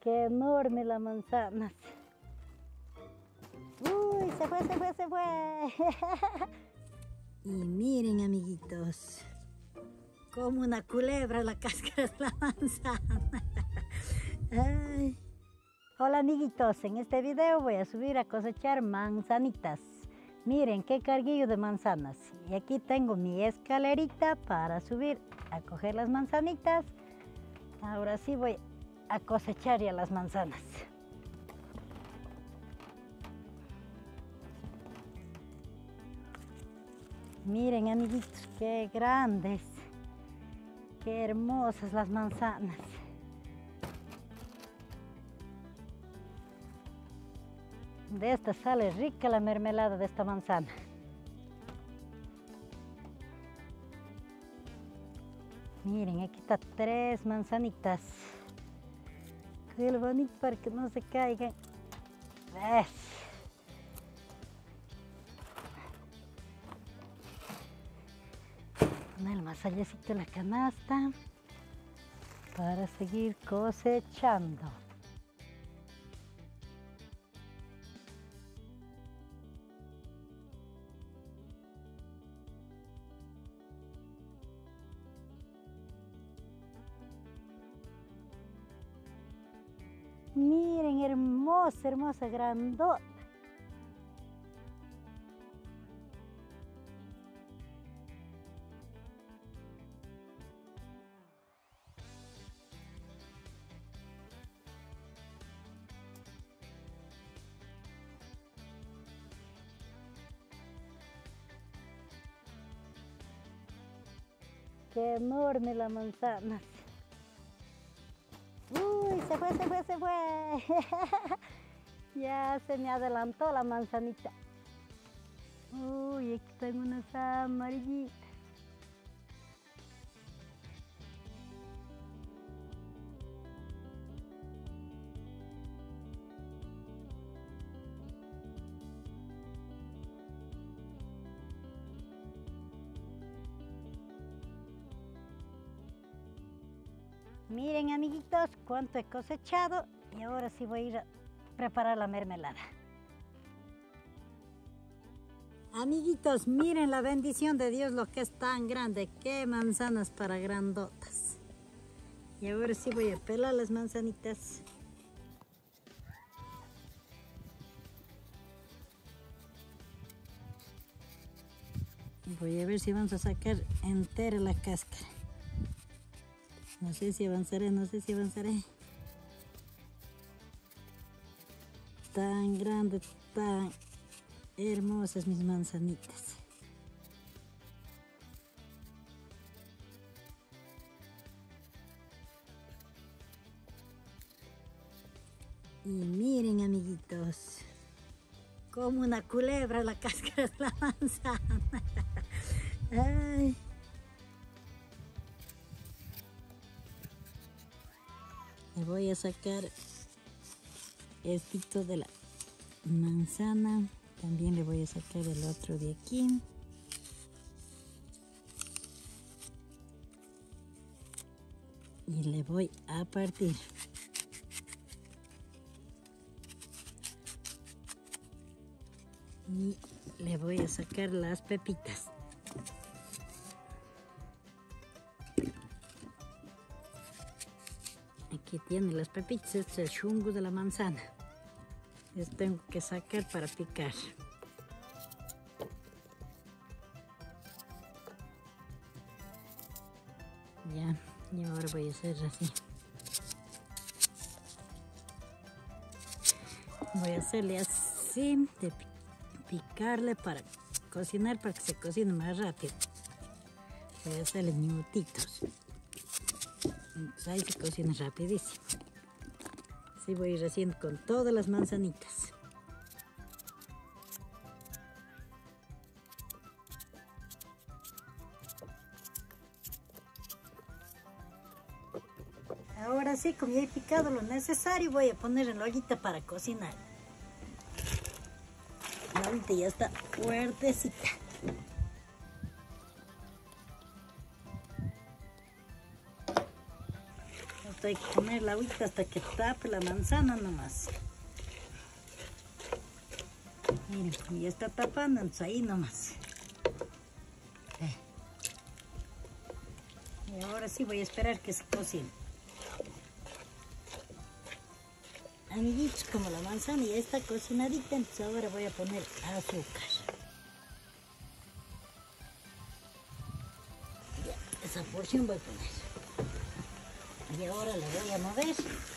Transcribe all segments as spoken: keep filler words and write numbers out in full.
Qué enorme la manzana. Uy, se fue, se fue, se fue. Y miren, amiguitos, como una culebra la cáscara de la manzana. Ay. Hola, amiguitos, en este video voy a subir a cosechar manzanitas. Miren qué carguillo de manzanas. Y aquí tengo mi escalerita para subir a coger las manzanitas. Ahora sí voy a cosechar ya las manzanas. Miren, amiguitos, qué grandes, qué hermosas las manzanas. De esta sale rica la mermelada de esta manzana. Miren, aquí está tres manzanitas. Qué bonito para que no se caigan. ¿Ves? Poner más allácito la canasta para seguir cosechando. Miren, hermosa, hermosa, grandota. Qué enorme la manzana. Uy, se fue, se fue, se fue. Ya se me adelantó la manzanita. Uy, aquí tengo unas amarillitas. Miren, amiguitos, cuánto he cosechado y ahora sí voy a ir a preparar la mermelada. Amiguitos, miren la bendición de Dios, lo que es tan grande. Qué manzanas para grandotas. Y ahora sí voy a pelar las manzanitas. Y voy a ver si vamos a sacar entera la cáscara. No sé si avanzaré, no sé si avanzaré. Tan grandes, tan hermosas mis manzanitas. Y miren, amiguitos, como una culebra la cáscara de la manzana. Ay. Le voy a sacar esto de la manzana. También le voy a sacar el otro de aquí. Y le voy a partir. Y le voy a sacar las pepitas. Aquí tiene las pepitas, este es el chungo de la manzana. Les tengo que sacar para picar. Ya, y ahora voy a hacer así. Voy a hacerle así, de picarle para cocinar, para que se cocine más rápido. Voy a hacerle ñutitos. Entonces ahí se cocina rapidísimo. Así voy a ir haciendo con todas las manzanitas. Ahora sí, como ya he picado lo necesario, voy a poner en la ollita para cocinar. La ollita ya está fuertecita. Esto hay que poner la agüita hasta que tape la manzana nomás. Miren, ya está tapando, entonces ahí nomás. Eh. Y ahora sí voy a esperar que se cocine. Amiguitos, como la manzana ya está cocinadita, entonces ahora voy a poner azúcar. Ya, esa porción voy a poner. Y ahora la voy a mover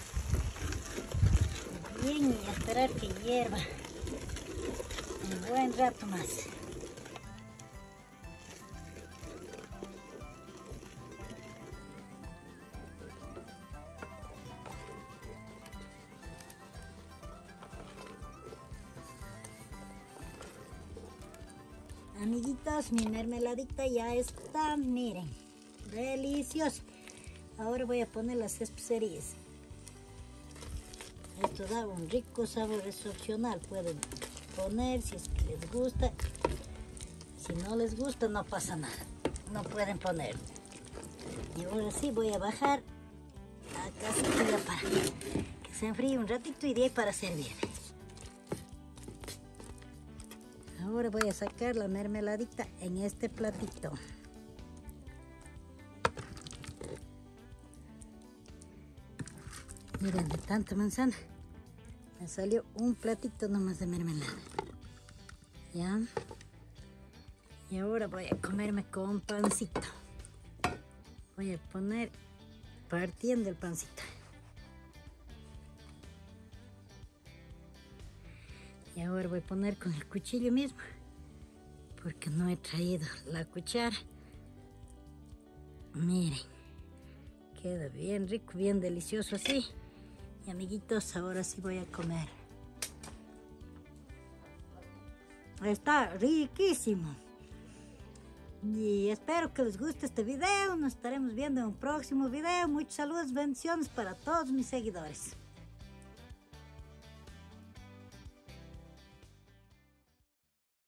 bien y a esperar que hierva un buen rato más. Amiguitos, mi mermeladita ya está, miren, delicioso. Ahora voy a poner las especias. Esto da un rico sabor, es opcional, pueden poner si es que les gusta. Si no les gusta no pasa nada, no pueden poner. Y ahora sí voy a bajar a casilla para que se enfríe un ratito y de ahí para servir. Ahora voy a sacar la mermeladita en este platito. Miren, de tanta manzana me salió un platito nomás de mermelada. ¿Ya? Y ahora voy a comerme con pancito. Voy a poner partiendo el pancito. Y ahora voy a poner con el cuchillo mismo, porque no he traído la cuchara. Miren, queda bien rico, bien delicioso así. Y amiguitos, ahora sí voy a comer. Está riquísimo. Y espero que les guste este video. Nos estaremos viendo en un próximo video. Muchos saludos, bendiciones para todos mis seguidores.